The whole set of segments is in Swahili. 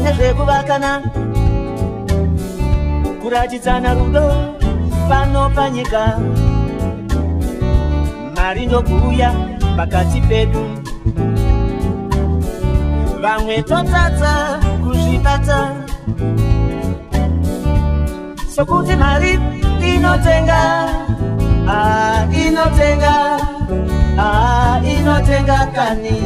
nezvekuvakana kuratidzana rudo pano panyika. Mari ndokuuya pakati pedu, vamwe totadza kuzvibata sokuti mari inotenga, inotenga kani.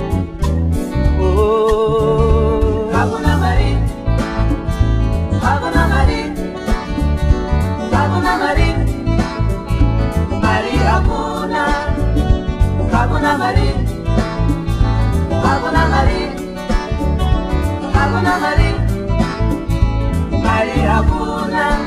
Hakuna mari, hakuna mari, hakuna mari, mari hakuna, hakuna mari, hakuna mari, hakuna mari, mari hakuna.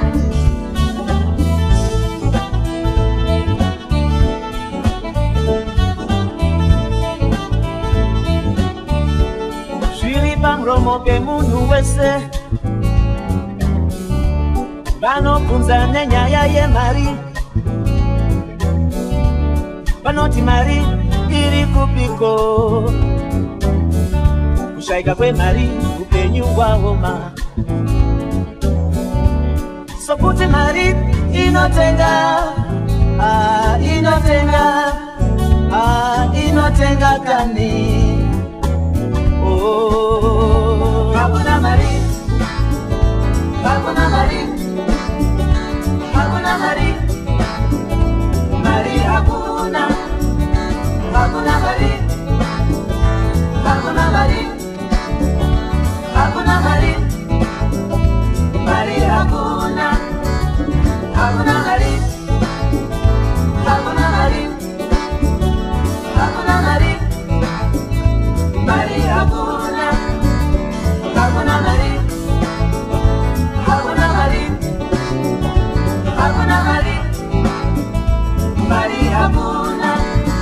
Romo pe munhu wese vanobvunza nenyaya yemari, vanoti mari iri kupiko. Kushayika kwemari upenyu hwaoma, sokuti mari inotenga, inotenga kani. Hakuna mari, hakuna mari, hakuna mari, mari hakuna, hakuna mari, hakuna mari, hakuna mari, mari hakuna, hakuna mari, hakuna mari, hakuna mari, mari hakuna. Hakuna mari, hakuna mari, hakuna mari, mari hakuna.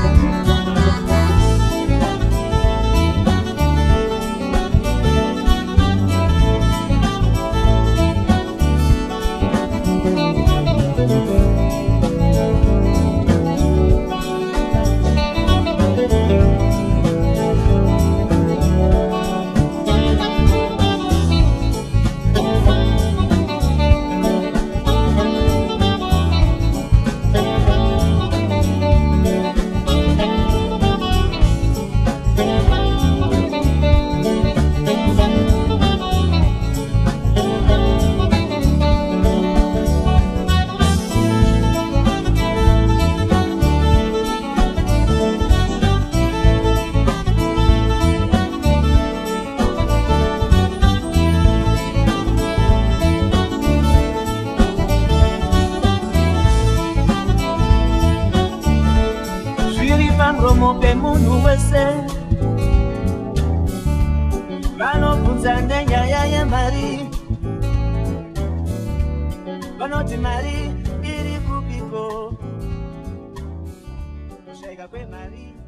Romo pe munhu wese vanobvunza nenyaya yemari, vanoti mari iri kupiko. Kushayika kwemari.